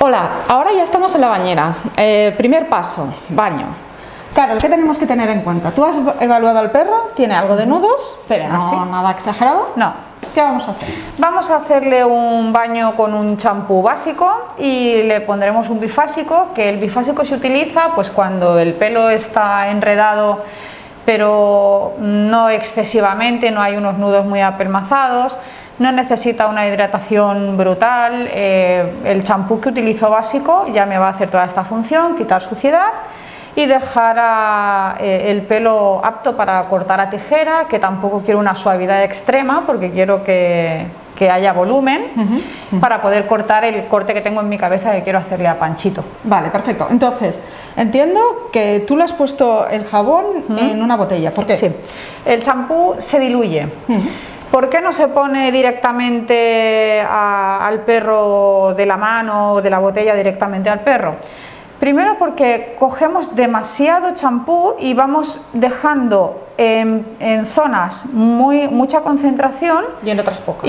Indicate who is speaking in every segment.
Speaker 1: Hola, ahora ya estamos en la bañera. Primer paso, baño. Claro, ¿qué tenemos que tener en cuenta? ¿Tú has evaluado al perro? ¿Tiene algo de nudos? Pero no, nada exagerado.
Speaker 2: No.
Speaker 1: ¿Qué vamos a hacer?
Speaker 2: Vamos a hacerle un baño con un champú básico y le pondremos un bifásico, que el bifásico se utiliza pues cuando el pelo está enredado pero no excesivamente, no hay unos nudos muy apelmazados, no necesita una hidratación brutal. El champú que utilizo básico ya me va a hacer toda esta función, quitar suciedad y dejar el pelo apto para cortar a tijera, que tampoco quiero una suavidad extrema porque quiero que haya volumen para poder cortar el corte que tengo en mi cabeza que quiero hacerle a Panchito.
Speaker 1: Vale, perfecto. Entonces, entiendo que tú le has puesto el jabón en una botella. ¿Por qué?
Speaker 2: Sí, el champú se diluye. ¿Por qué no se pone directamente al perro de la mano o de la botella directamente al perro? Primero porque cogemos demasiado champú y vamos dejando en zonas mucha concentración
Speaker 1: y en otras poca.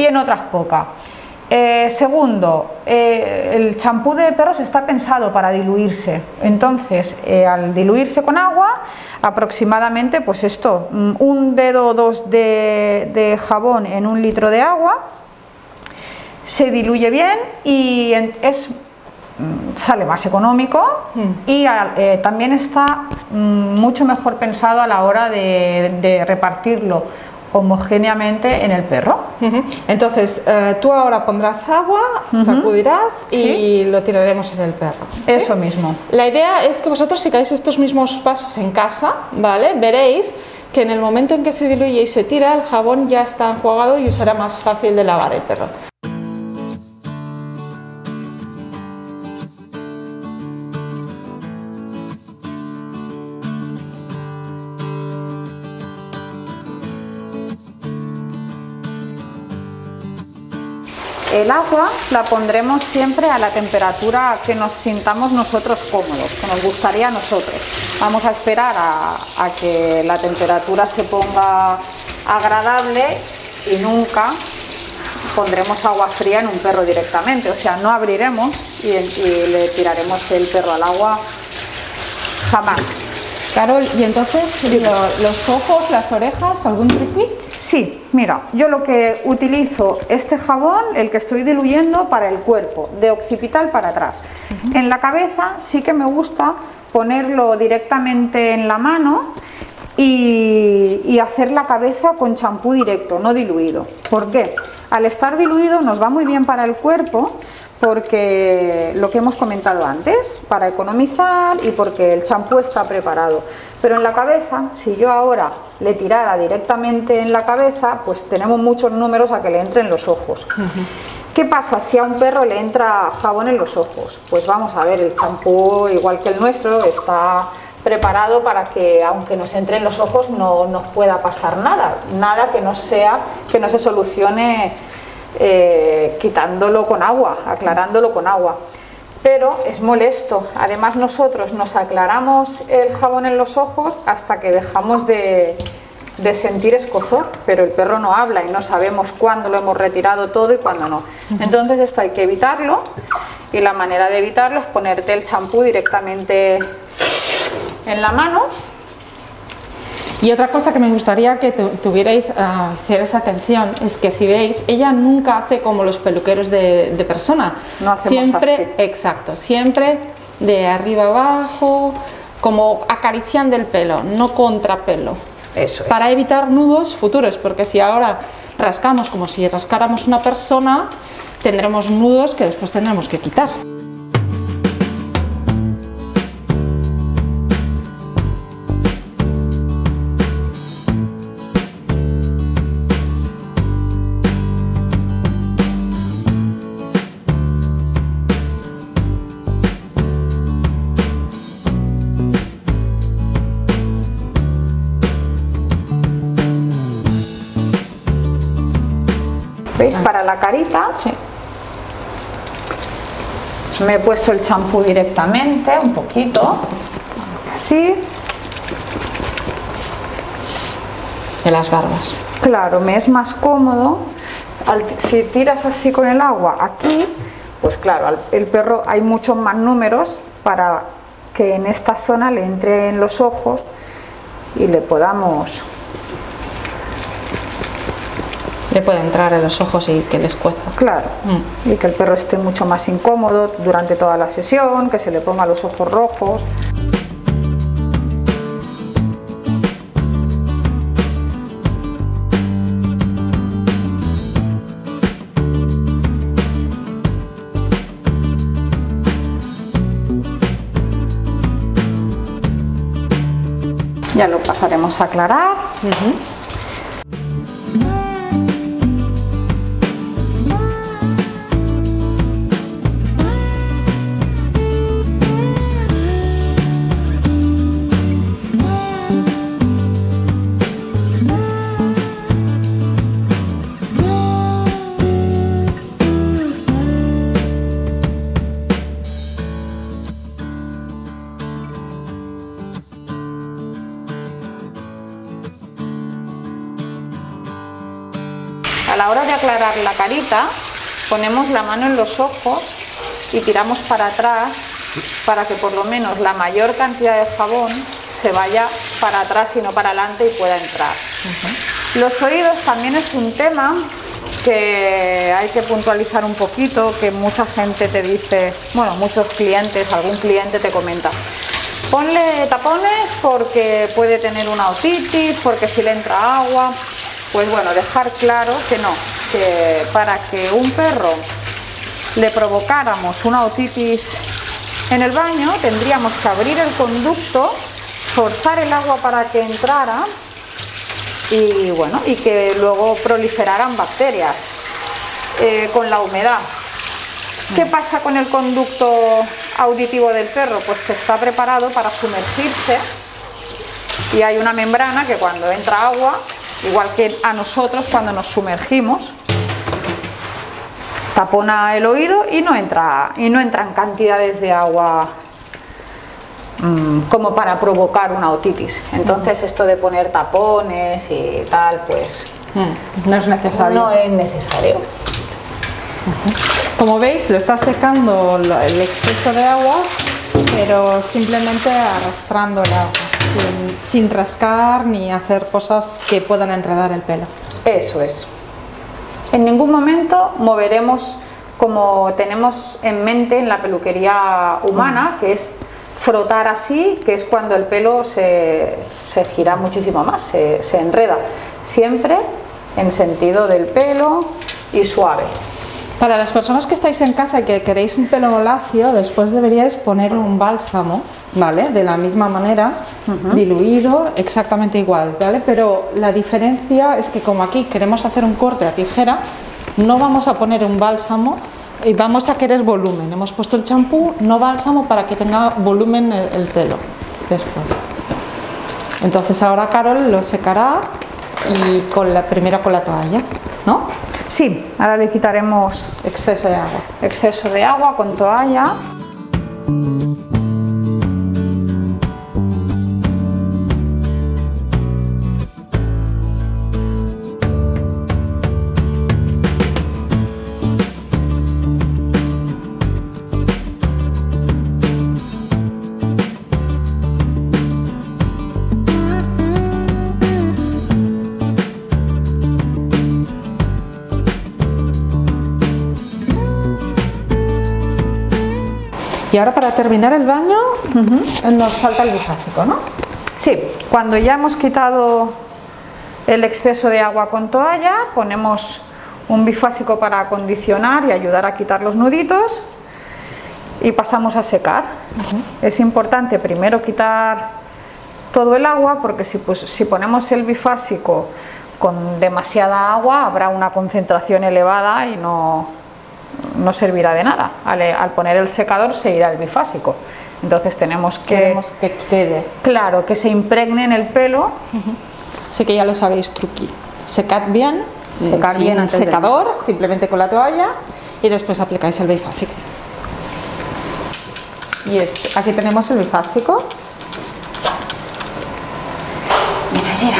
Speaker 2: Segundo, el champú de perros está pensado para diluirse, entonces al diluirse con agua, aproximadamente pues esto, un dedo o dos de jabón en un litro de agua, se diluye bien y sale más económico y también está mucho mejor pensado a la hora de repartirlo homogéneamente en el perro.
Speaker 1: Entonces, tú ahora pondrás agua, sacudirás y lo tiraremos en el perro. ¿Sí?
Speaker 2: Eso mismo.
Speaker 1: La idea es que vosotros sigáis estos mismos pasos en casa, ¿vale? Veréis que en el momento en que se diluye y se tira, el jabón ya está enjuagado y os será más fácil de lavar el perro.
Speaker 2: El agua la pondremos siempre a la temperatura que nos sintamos nosotros cómodos, que nos gustaría a nosotros. Vamos a esperar a que la temperatura se ponga agradable y nunca pondremos agua fría en un perro directamente, o sea, no abriremos y le tiraremos el perro al agua jamás.
Speaker 1: Carol, y entonces, los ojos, las orejas, ¿algún truqui?
Speaker 2: Sí, mira, yo lo que utilizo este jabón, el que estoy diluyendo, para el cuerpo, de occipital para atrás. En la cabeza sí que me gusta ponerlo directamente en la mano y hacer la cabeza con champú directo, no diluido. ¿Por qué? Al estar diluido nos va muy bien para el cuerpo, porque lo que hemos comentado antes, para economizar y porque el champú está preparado. Pero en la cabeza, si yo ahora le tirara directamente en la cabeza, pues tenemos muchos números a que le entren los ojos. ¿Qué pasa si a un perro le entra jabón en los ojos? Pues vamos a ver, el champú, igual que el nuestro, está preparado para que, aunque nos entre en los ojos, no nos pueda pasar nada que no se solucione quitándolo con agua, aclarándolo con agua. Pero es molesto. Además, nosotros nos aclaramos el jabón en los ojos hasta que dejamos de sentir escozor, pero el perro no habla y no sabemos cuándo lo hemos retirado todo y cuándo no. Entonces esto hay que evitarlo, y la manera de evitarlo es ponerte el champú directamente en la mano.
Speaker 1: Y otra cosa que me gustaría que tuvierais, hicierais atención, es que si veis, ella nunca hace como los peluqueros de persona.
Speaker 2: No hacemos
Speaker 1: siempre,
Speaker 2: así.
Speaker 1: Exacto, siempre de arriba abajo, como acariciando el pelo, no contra pelo.
Speaker 2: Eso es.
Speaker 1: Para evitar nudos futuros, porque si ahora rascamos como si rascáramos una persona, tendremos nudos que después tendremos que quitar.
Speaker 2: ¿Veis? Para la carita,
Speaker 1: Sí.
Speaker 2: me he puesto el champú directamente, un poquito, así.
Speaker 1: De las barbas.
Speaker 2: Claro, me es más cómodo. Si tiras así con el agua aquí, pues claro, el perro hay muchos más números para que en esta zona le entre en los ojos y le podamos...
Speaker 1: Le puede entrar en los ojos y que les cueza.
Speaker 2: Claro, y que el perro esté mucho más incómodo durante toda la sesión, que se le ponga los ojos rojos. Ya lo pasaremos a aclarar. A la hora de aclarar la carita, ponemos la mano en los ojos y tiramos para atrás para que por lo menos la mayor cantidad de jabón se vaya para atrás y no para adelante y pueda entrar. Los oídos también es un tema que hay que puntualizar un poquito, que mucha gente te dice, bueno, muchos clientes, algún cliente te comenta, ponle tapones porque puede tener una otitis, porque si le entra agua. Pues bueno, dejar claro que no, que para que un perro le provocáramos una otitis en el baño tendríamos que abrir el conducto, forzar el agua para que entrara y bueno, y que luego proliferaran bacterias con la humedad. ¿Qué pasa con el conducto auditivo del perro? Pues que está preparado para sumergirse y hay una membrana que cuando entra agua, igual que a nosotros cuando nos sumergimos, tapona el oído y no entran cantidades de agua como para provocar una otitis. Entonces esto de poner tapones y tal, pues
Speaker 1: no es necesario.
Speaker 2: No es necesario.
Speaker 1: Como veis, lo está secando el exceso de agua, pero simplemente arrastrándola, sin rascar ni hacer cosas que puedan enredar el pelo.
Speaker 2: Eso es. En ningún momento moveremos como tenemos en mente en la peluquería humana, que es frotar así, que es cuando el pelo se gira muchísimo más, se enreda. Siempre en sentido del pelo y suave.
Speaker 1: Para las personas que estáis en casa y que queréis un pelo lacio, después deberíais poner un bálsamo, ¿vale? De la misma manera, diluido, exactamente igual, ¿vale? Pero la diferencia es que como aquí queremos hacer un corte a tijera, no vamos a poner un bálsamo y vamos a querer volumen. Hemos puesto el champú, no bálsamo, para que tenga volumen el pelo después. Entonces ahora Carol lo secará y primero con la toalla, ¿no?
Speaker 2: Sí, ahora le quitaremos
Speaker 1: exceso de agua.
Speaker 2: Exceso de agua con toalla.
Speaker 1: Y ahora para terminar el baño nos falta el bifásico, ¿no?
Speaker 2: Sí, cuando ya hemos quitado el exceso de agua con toalla, ponemos un bifásico para acondicionar y ayudar a quitar los nuditos y pasamos a secar. Es importante primero quitar todo el agua porque si ponemos el bifásico con demasiada agua habrá una concentración elevada y no servirá de nada. Al poner el secador se irá el bifásico. Entonces queremos que
Speaker 1: quede.
Speaker 2: Claro, que se impregne en el pelo.
Speaker 1: Así que ya lo sabéis, truqui. Secad bien, secar bien el secador, simplemente con la toalla, y después aplicáis el bifásico. Y aquí tenemos el bifásico.
Speaker 2: Mira, gira.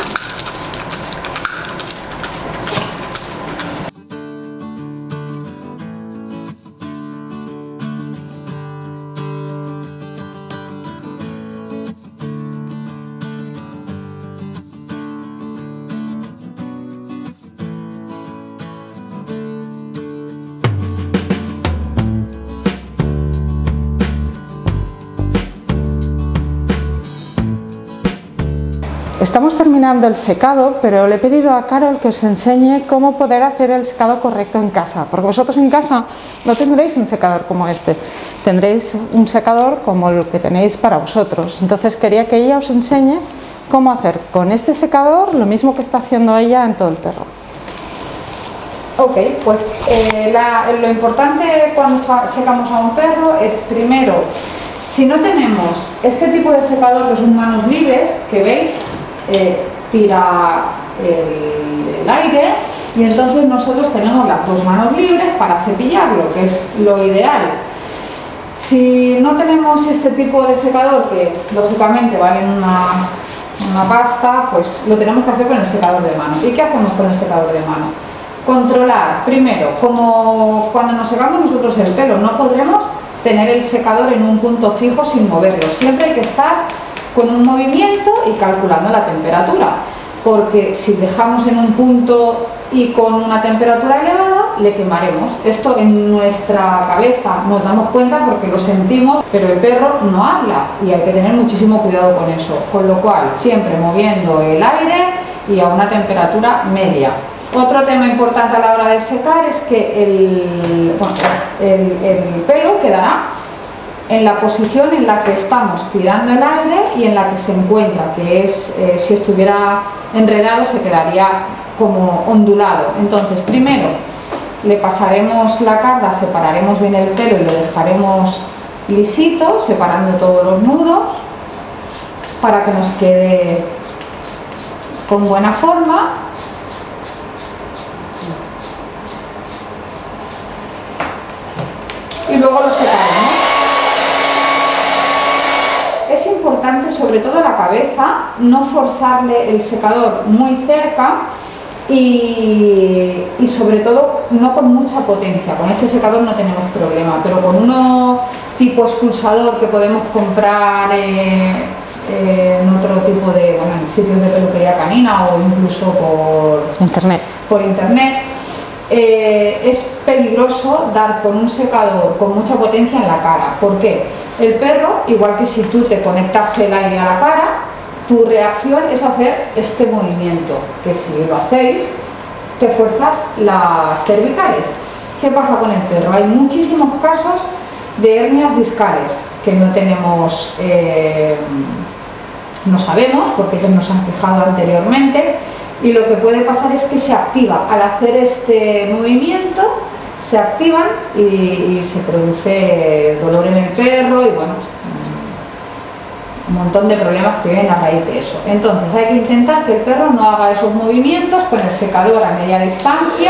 Speaker 1: estamos terminando el secado, pero le he pedido a Carol que os enseñe cómo poder hacer el secado correcto en casa, porque vosotros en casa no tendréis un secador como este, tendréis un secador como el que tenéis para vosotros. Entonces quería que ella os enseñe cómo hacer con este secador lo mismo que está haciendo ella en todo el perro.
Speaker 2: Ok, pues lo importante cuando secamos a un perro es primero, si no tenemos este tipo de secador que son manos libres, que veis, tira el aire y entonces nosotros tenemos las dos manos libres para cepillarlo, que es lo ideal. Si no tenemos este tipo de secador, que lógicamente valen una pasta, pues lo tenemos que hacer con el secador de mano. ¿Y qué hacemos con el secador de mano? Controlar, primero, como cuando nos secamos nosotros el pelo, no podremos tener el secador en un punto fijo sin moverlo. Siempre hay que estar con un movimiento y calculando la temperatura, porque si dejamos en un punto y con una temperatura elevada, le quemaremos. Esto en nuestra cabeza nos damos cuenta porque lo sentimos, pero el perro no habla y hay que tener muchísimo cuidado con eso. Con lo cual, siempre moviendo el aire y a una temperatura media. Otro tema importante a la hora de secar es que el pelo quedará en la posición en la que estamos tirando el aire y en la que se encuentra, que es, si estuviera enredado, se quedaría como ondulado. Entonces, primero le pasaremos la carga, separaremos bien el pelo y lo dejaremos lisito, separando todos los nudos para que nos quede con buena forma. Y luego lo secaremos. Es importante, sobre todo la cabeza, no forzarle el secador muy cerca y sobre todo no con mucha potencia. Con este secador no tenemos problema, pero con uno tipo expulsador que podemos comprar en otro tipo de, bueno, en sitios de peluquería canina o incluso por internet. Es peligroso dar con un secador con mucha potencia en la cara. ¿Por qué? El perro, igual que si tú te conectas el aire a la cara, tu reacción es hacer este movimiento, que si lo hacéis, te fuerzas las cervicales. ¿Qué pasa con el perro? Hay muchísimos casos de hernias discales que no tenemos, no sabemos, porque ellos nos han quejado anteriormente. Y lo que puede pasar es que se activa, al hacer este movimiento, se activan y se produce dolor en el perro y bueno, un montón de problemas que vienen a raíz de eso. Entonces hay que intentar que el perro no haga esos movimientos con el secador a media distancia.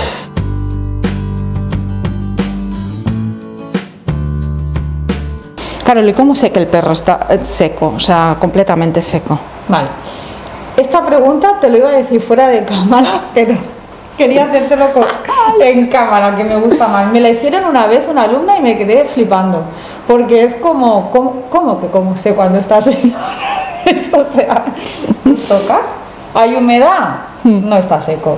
Speaker 1: Carol, ¿y cómo sé que el perro está seco, o sea, completamente seco?
Speaker 2: Vale. Esta pregunta te lo iba a decir fuera de cámara, pero quería hacértelo en cámara, que me gusta más. Me la hicieron una vez una alumna y me quedé flipando, porque es como ¿cómo sé cuando estás en eso? O sea, tocas, hay humedad, no está seco.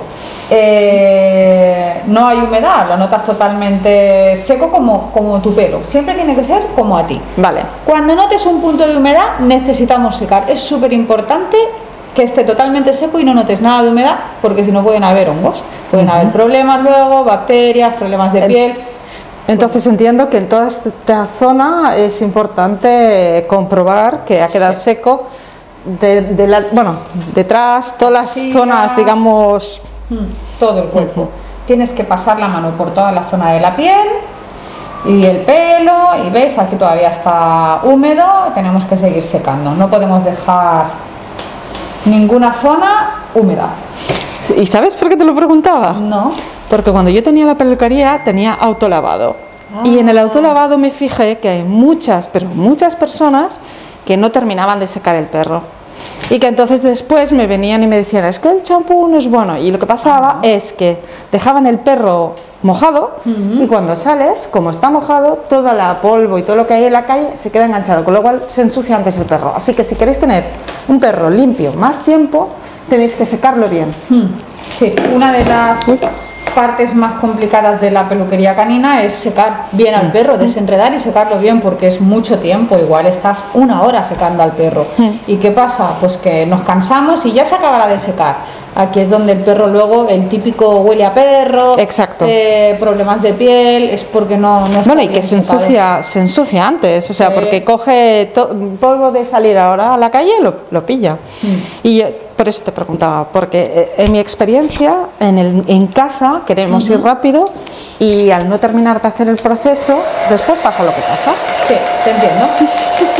Speaker 2: No hay humedad, lo notas totalmente seco como tu pelo. Siempre tiene que ser como a ti.
Speaker 1: Vale.
Speaker 2: Cuando notes un punto de humedad, necesitamos secar. Es súper importante que esté totalmente seco y no notes nada de humedad, porque si no pueden haber hongos, pueden haber problemas luego, bacterias, problemas de piel.
Speaker 1: Entonces entiendo que en toda esta zona es importante comprobar que ha quedado seco bueno, detrás, todas las zonas, digamos,
Speaker 2: todo el cuerpo. Tienes que pasar la mano por toda la zona de la piel y el pelo, y ves, aquí todavía está húmedo, tenemos que seguir secando, no podemos dejar ninguna zona húmeda.
Speaker 1: ¿Y sabes por qué te lo preguntaba?
Speaker 2: No.
Speaker 1: Porque cuando yo tenía la peluquería tenía autolavado. Y en el autolavado me fijé que hay muchas, pero muchas personas que no terminaban de secar el perro. Y que entonces después me venían y me decían, es que el champú no es bueno. Y lo que pasaba es que dejaban el perro mojado y cuando sales, como está mojado, toda la polvo y todo lo que hay en la calle se queda enganchado, con lo cual se ensucia antes el perro. Así que si queréis tener un perro limpio más tiempo, tenéis que secarlo bien.
Speaker 2: Sí, una de las partes más complicadas de la peluquería canina es secar bien al perro, desenredar y secarlo bien, porque es mucho tiempo, igual estás 1 hora secando al perro. ¿Y qué pasa? Pues que nos cansamos y ya se acabará de secar. Aquí es donde el perro luego, el típico huele a perro,
Speaker 1: exacto,
Speaker 2: problemas de piel, es porque no está
Speaker 1: bueno, y
Speaker 2: bien
Speaker 1: que se ensucia antes, o sea, porque coge polvo de salir ahora a la calle, lo pilla. Y por eso te preguntaba, porque en mi experiencia en casa queremos ir rápido y al no terminar de hacer el proceso, después pasa lo que pasa.
Speaker 2: Sí, te entiendo.